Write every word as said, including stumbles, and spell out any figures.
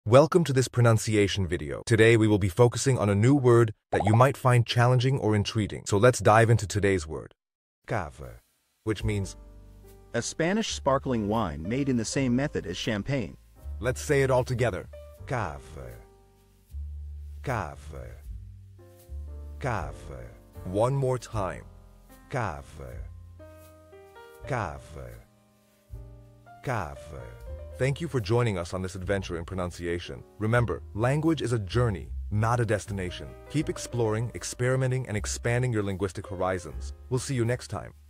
Welcome to this pronunciation video. Today we will be focusing on a new word that you might find challenging or intriguing. So let's dive into today's word. Cava, which means a Spanish sparkling wine made in the same method as champagne. Let's say it all together. Cava. Cava. Cava. One more time. Cava. Cava. Cava. Thank you for joining us on this adventure in pronunciation. Remember, language is a journey, not a destination. Keep exploring, experimenting, and expanding your linguistic horizons. We'll see you next time.